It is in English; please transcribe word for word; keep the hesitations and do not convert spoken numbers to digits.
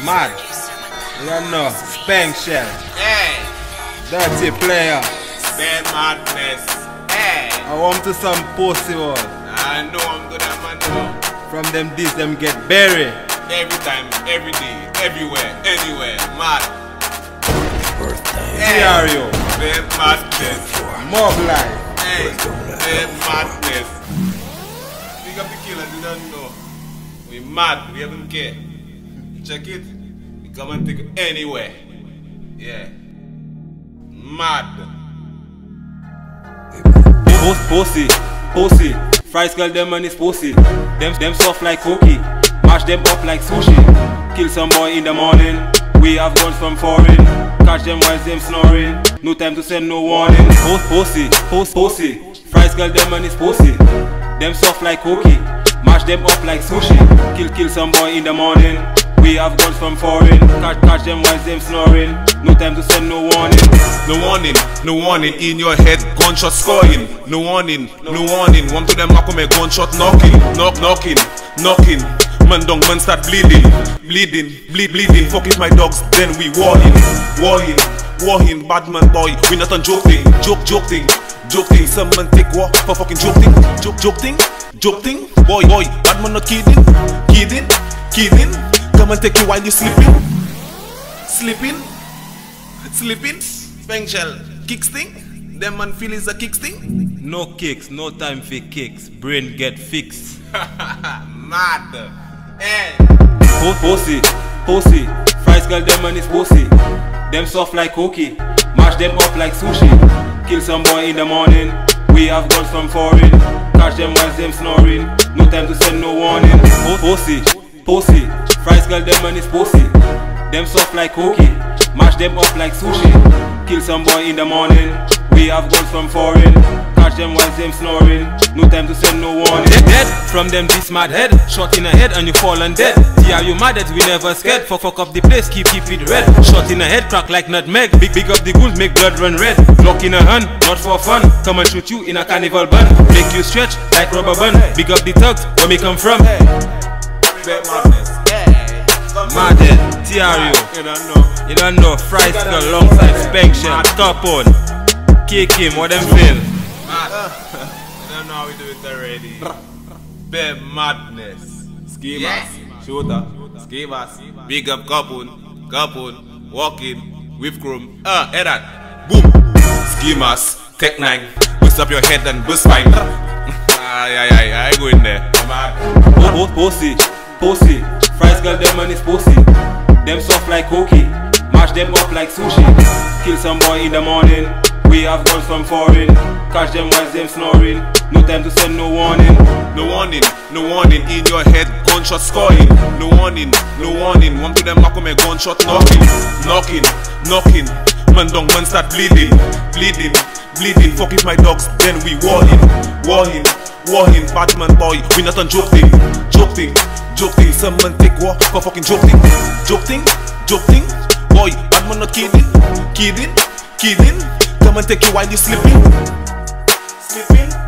Mad. You don't know. Spank shell. Hey. Dirty player. Bad madness. Hey. I want to some pussy one. I know I'm good at man now. From them this them get buried. Every time, every day, everywhere, anywhere. Mad. T R U. Bad madness. Mob life. Hey. Bad madness. Big up the killers, you don't know. We mad, we don't care. Check it. We come and take it anywhere. Yeah. Mad. Post pussy, pussy. Fries girl them and it's pussy. Them them soft like cookie. Mash them up like sushi. Kill some boy in the morning. We have guns from foreign. Catch them while them snoring. No time to send no warning. Post pussy, post pussy. Fries girl them and it's pussy. Them soft like cookie. Mash them up like sushi. Kill kill some boy in the morning. We have guns from foreign. Catch catch them while them snoring. No time to send no warning. No warning, no warning in your head, gunshot scoring. No warning, no warning. One to them I come a gunshot knocking, knock knocking, knocking. Man down, man start bleeding, bleeding, bleed, bleeding. Fuck if my dogs, then we warning, warning, warning. Bad man boy, we not on joke thing, joke, joke thing, joke thing. Some man take war for fucking joke thing, joke, joke thing, joke thing. Boy, boy, bad man not kidding, kidding, kidding. Come and take you while you sleeping, sleeping, sleeping. Spank shell, kicks thing. Them man feel is a kicks thing. No kicks, no time for kicks. Brain get fixed. Mad. Hey. Post pussy, pussy. Fries girl them and it's pussy. Them soft like cookie. Mash them up like sushi. Kill some boy in the morning. We have guns from foreign. Catch them while them snoring. No time to send no warning. Post pussy, pussy. Fries girl them and it's pussy. Them soft like cookie. Mash them up like sushi. Kill some boy in the morning. We have guns from foreign. Catch them while them snoring. No time to send no warning. Dead, dead from them this mad head. Shot in the head and you fall and dead. T R U mad that we never scared. Fuck fuck up the place, keep keep it red. Shot in the head, crack like nutmeg. Big big up the goons, make blood run red. Lock in a hand, not for fun. Come and shoot you in a carnival bun. Make you stretch like rubber bun. Big up the thugs, where me come from. Bad madness. Mad head, T R U. You don't know. You don't know, Fries girl alongside Spank shell. Top on. Kick him, what them feel? Mad. You don't know how we do it already. Bad madness. Schemers, shooter, schemers. Big up Kapun, Kapun, walking, whip chrome. Ah, head that. Boom. Schemers, Tech nine. Bust up your head and bust spine. Ay, ay, ay, I go in there. Mad. Post pussy, pussy. Fries girl them and it's pussy. Them soft like cookie. Mash them up like sushi. Kill some boy in the morning. We have guns from foreign. Catch them while them snoring. No time to send no warning. No warning, no warning in your head, gunshot scoring. No warning, no warning. One to them I come a gunshot knocking, knocking, knocking. Man down, man start bleeding, bleeding, bleeding. Fuck if my dogs, then we warning, warning, warning. Batman boy, we not on joke thing, joke thing, joke thing. Some man take war for fucking joke thing, joke thing, joke thing. Boy, Batman not kidding, kidding, kidding. Come and take you while you sleeping, sleeping.